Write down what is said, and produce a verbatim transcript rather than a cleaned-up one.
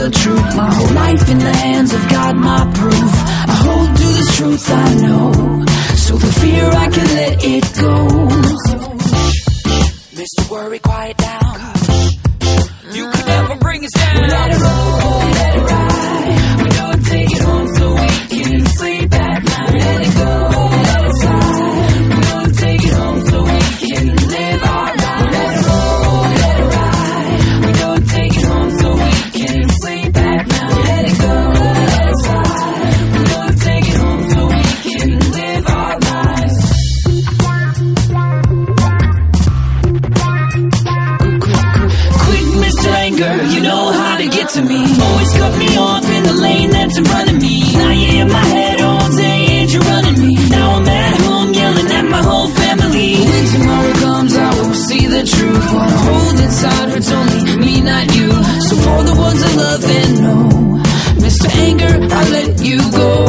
the truth. My whole life in the hands of God, my proof. I hold to this truth I know, so the fear I can let it go. Mister Worry, quiet down. You could never bring us down. We let it roll, we let it ride. We don't take it home so we can sleep at night. We let it go, let it slide. We don't take it home so we can live our lives. We let it roll, let it ride. We don't take it home so we can sleep at night. We let it go, let it slide. We don't take it home so we can live our lives. Quick, Mister Anger, you know how to get to me. Always cut me off in the lane that's in front of me. Now you're in my head all day and you're running me. Now I'm at home yelling at my whole family. When tomorrow comes I will see the truth. What I hold inside hurts only me, not you. So for the ones I love and know, Mister Anger, I let you go.